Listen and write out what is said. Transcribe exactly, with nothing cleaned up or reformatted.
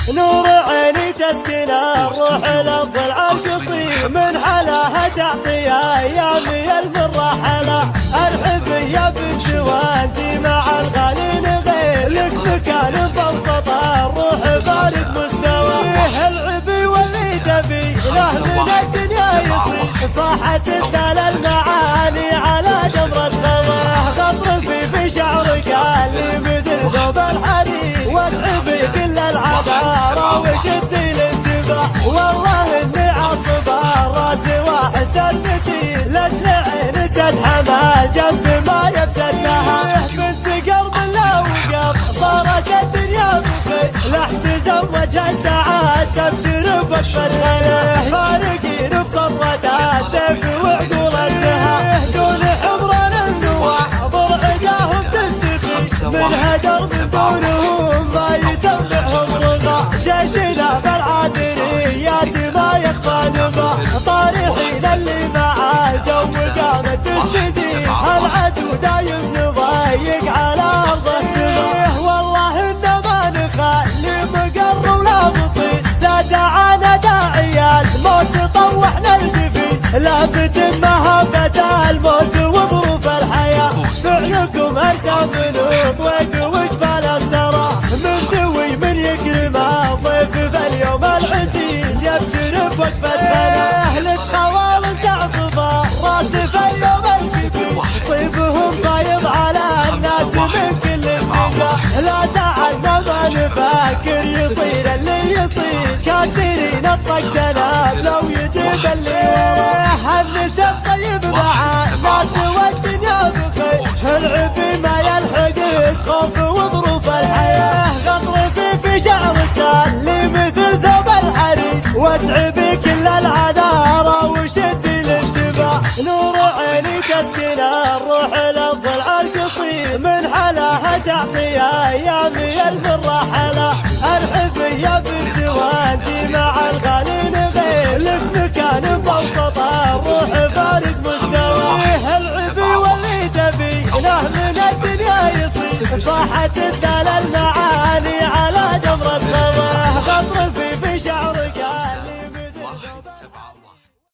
نور عيني تسكن الروح للضلع القصير، من حلاها تعطي ايامي المرحله. ارحب يا بنت والدي مع الغالي نغير، لك مكان بوسط الروح بارد مستوى. العبي واللي تبي له من الدنيا يصير، صاحت الدال المعاني على جمر الثوى. غطرفي بشعرك اللي مثل ذوب الحرير، واتعبي كل العذارى وشدي الانتباه. والله اني عصب الراس واحد النسير، للعين تتحمل جنب ما يبسلها. بنت قرب لو وقف صارت الدنيا بخير، لا تزوجها ساعات تبشر بفرحه. فارقين بصرة السيف وعقول الدهى، دون حمران النواح ضرعداهم تستخي. من هدر من دونهم ما يسمعهم رضا، جيشنا بالعادريات ما يخفى نبا. طارحين اللي مع الجو قامت تستدير، العدو دايم نضيق على ارض السما. والله ان ما نخلي مقر ولا بطيء، لا دعانا داعي الموت طوحنا الجفين. لا بتم مهبة الموت وظروف الحياة، فعلكم ارسى من طويق وجبال السرى. من دوي من يكرم الضيف في اليوم العسير، يبشر بوجبة ثناء. لك خوال تعصب الراس في اليوم الكبير، طيبهم فايض على الناس من كل اتجاه. لا زعلنا ما نفكر يصير اللي يصير، كاسرين الطق سلام لو يجيب اللي وراه. النسب طيب مع الناس والدنيا بخير، العبي ما يلحق خوف وظروف الحياة. غطرفي في شعرك اللي مثل ذوب الحرير، واتعبي كل العذارى وشدي الانتباه. نور عيني تسكن الروح للضلع القصير، من حلاها تعطي ايامي المرحله. ارحبي يا بنت والدي مع الغالي نغير، لك مكان بوسط الروح بارد مستوى. العبي واللي تبي له من الدنيا يصير، صاحت الدال المعاني